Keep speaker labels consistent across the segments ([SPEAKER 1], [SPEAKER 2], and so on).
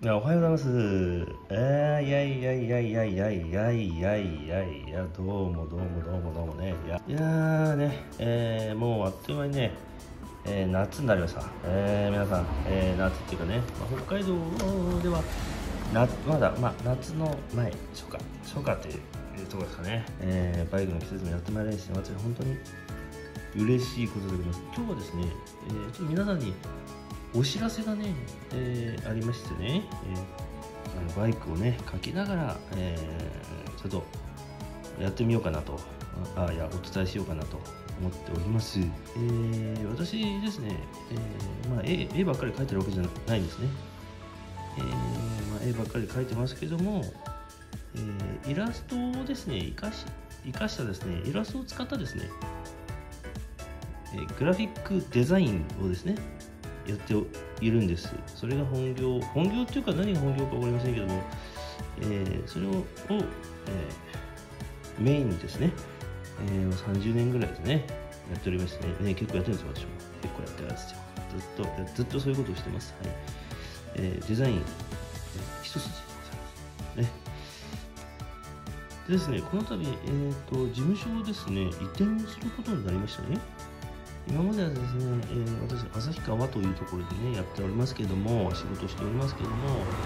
[SPEAKER 1] おはようございます。いやいやいやいやいやいやいやいやいや、どうもね。いやね、もうあっという間にね、夏になりました。皆さん、夏っていうかね、北海道ではまだ、夏の前、初夏というところですかね。バイクの季節もやってまいりまして、私は本当に嬉しいことでございます。今日はですね、ちょっと皆さんにお知らせがね、ありましてね、バイクをねかきながら、ちょっとやってみようかなとお伝えしようかなと思っております。私ですね、絵ばっかり描いてるわけじゃないんですね。絵ばっかり描いてますけども、イラストをですね生かしたですねイラストを使ったですね、グラフィックデザインをですねやっているんです。それが本業っていうか何が本業か分かりませんけども、それを、メインにですね、30年ぐらいですねやっておりましてね、結構やってるんですよ。私も結構やってるんですよ。ずっとそういうことをしてます。はい。デザイン、一筋ね。でですね、この度、事務所をですね移転することになりましたね。今まではですね、私、旭川というところでね、やっておりますけども、仕事をしておりますけども、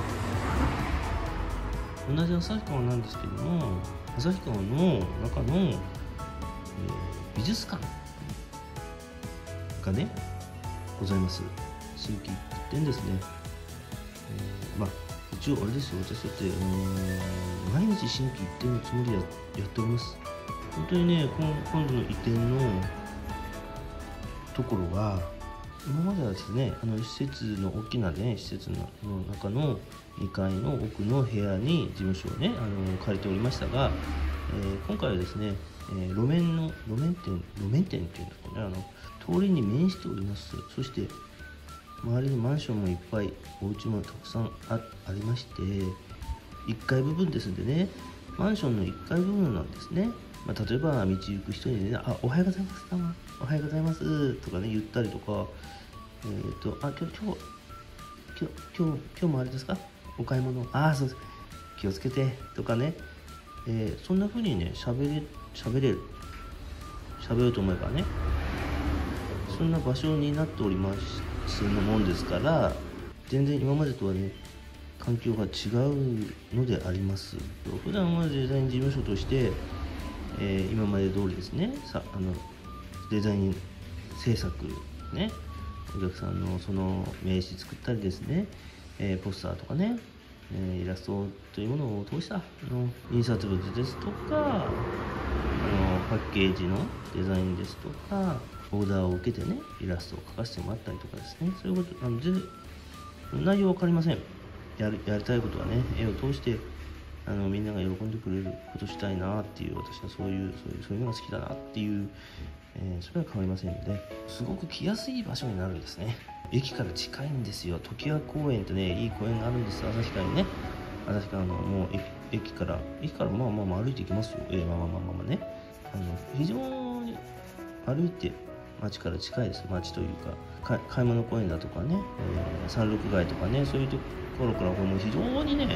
[SPEAKER 1] 同じ旭川なんですけども、旭川の中の、美術館がね、ございます。新規一点ですね。一応あれですよ、私だって、毎日新規一点のつもりでやっております。本当にね、今度の移転のところは今まではですね施設の大きなね施設の中の2階の奥の部屋に事務所をね借りておりましたが、今回はですね、路面店っていうんですかね、通りに面しております。そして周りにマンションもいっぱい、お家もたくさん ありまして、1階部分ですんでね、マンションの1階部分なんですね。例えば道行く人にね、おはようございます、おはようございますとかね言ったりとか、今日もあれですか、お買い物、そうです、気をつけてとかね、そんな風にね喋ろうと思えばね、そんな場所になっておりますのもんですから、全然今までとはね環境が違うのであります。普段はデザイン事務所として、今まで通りですね、デザイン制作ね、お客さんのその名刺作ったりですね、ポスターとかね、イラストというものを通した印刷物ですとか、パッケージのデザインですとか、オーダーを受けてねイラストを描かせてもらったりとかですね、そういうこと全然内容は分かりません。やりたいことはね、絵を通してみんなが喜んでくれることしたいなっていう、私はそういうのが好きだなっていう、それは変わりませんので、すごく来やすい場所になるんですね。駅から近いんですよ。常盤公園ってね、いい公園があるんです。旭川にね、旭川のもう駅から歩いていきますよ。ね、非常に歩いて町から近いです。町というか買い物公園だとかね、三六街とかね、そういうところからもう非常にね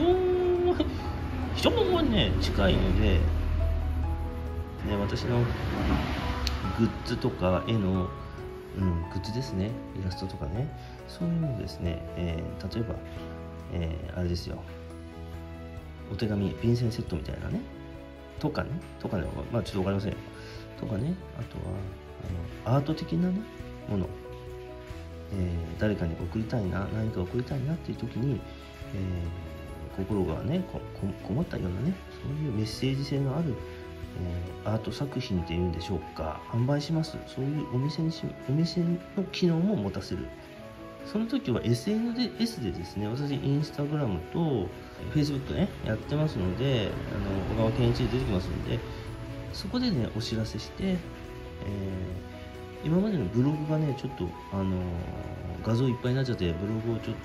[SPEAKER 1] 近いので、私のグッズとか絵の、グッズですね、イラストとかね、そういうのですね、例えば、あれですよ、お手紙便箋セットみたいなねとかね、ちょっと分かりませんよとかね、あとはアート的なねもの、誰かに何か送りたいなっていう時に、心がねこもったようなね、そういうメッセージ性のある、アート作品っていうんでしょうか、販売します。そういうお店の機能も持たせる。その時は SNS でですね、私インスタグラムと Facebook ねやってますので、小川健一で出てきますので、そこでねお知らせして、今までのブログがねちょっと画像いっぱいになっちゃって、ブログをちょっ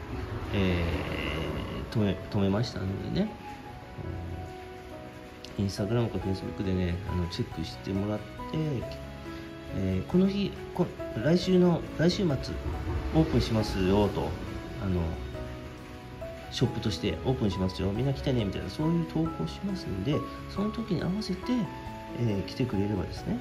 [SPEAKER 1] と、止めましたのでね、インスタグラムか Facebook でねチェックしてもらって、この日来週末オープンしますよとショップとしてオープンしますよ、みんな来てねみたいな、そういう投稿しますんで、その時に合わせて、来てくれればですね、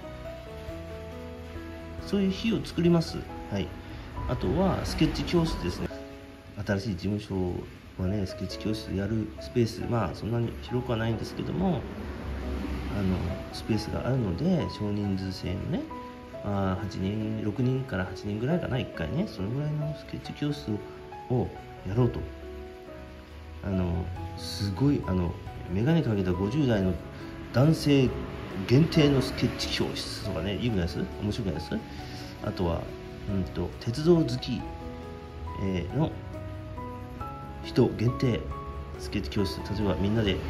[SPEAKER 1] そういう日を作ります。はい。あとはスケッチ教室ですね。新しい事務所はね、スケッチ教室やるスペース、まあそんなに広くはないんですけども、スペースがあるので、少人数制のね、8人6人から8人ぐらいかな、1回ね、そのぐらいのスケッチ教室をやろうと。すごい眼鏡かけた50代の男性限定のスケッチ教室とかね、いいぐらいです。面白くないです。あとは鉄道好き、の人限定スケッチ教室。例えばみんなで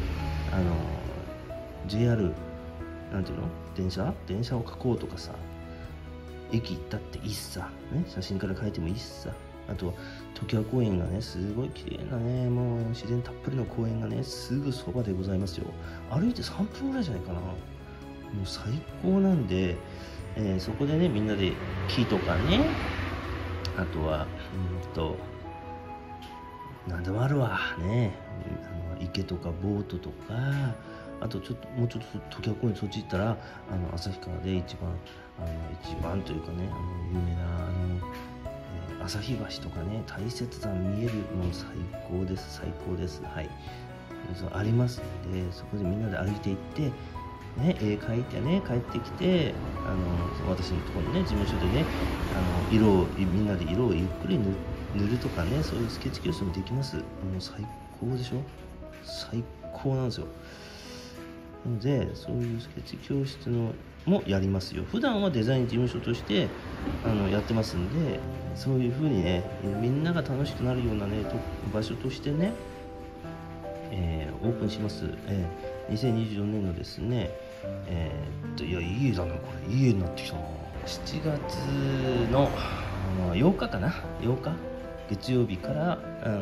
[SPEAKER 1] JR なんていうの、電車を描こうとかさ、駅行ったっていいっさ、ね、写真から描いてもいいっさ。あとは常盤公園がね、すごい綺麗なね、もう自然たっぷりの公園がね、すぐそばでございますよ。歩いて3分ぐらいじゃないかな。もう最高なんで、そこでね、みんなで木とかね、あとは何でもあるわね、池とかボートとか、あともうちょっと常盤公園そっち行ったら旭川で一番というかね、有名な旭橋とかね、大雪山見えるの最高です。はい、そうありますんで、そこでみんなで歩いて行ってね、絵描いてね、帰ってきて私のところのね、事務所でね、みんなで色をゆっくり塗るとかね、そういうスケッチ教室もできます。もう最高でしょ。最高なんですよ。なので、そういうスケッチ教室もやりますよ。普段はデザイン事務所としてやってますんで、そういう風にね、みんなが楽しくなるようなね場所としてね、オープンします。2024年のですね、いや、いい家だな、これいい家になってきたな。7月の8日かな、8日月曜日から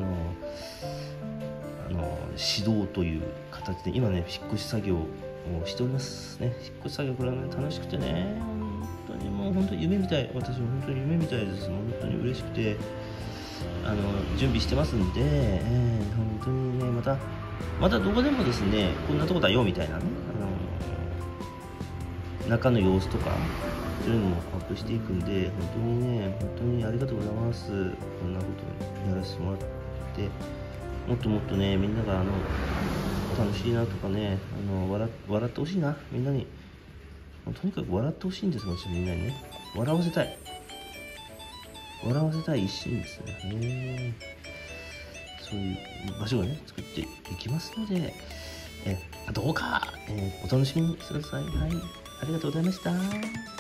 [SPEAKER 1] 始動という形で、今ね、引っ越し作業をしておりますね。引っ越し作業、これはね、楽しくてね、本当に夢みたい。私も本当に夢みたいです。本当に嬉しくて準備してますんで、本当にね、またどこでもですね、こんなとこだよみたいなね、中の様子とかそういうのもアップしていくんで、本当にありがとうございます。こんなことやらせてもらって、もっともっとね、みんなが楽しいなとかね、笑ってほしいな、みんなに。とにかく笑ってほしいんですよ、みんなにね。笑わせたい一心ですね。そういう場所をね、作っていきますので、どうか、お楽しみにしてください。はい、ありがとうございました。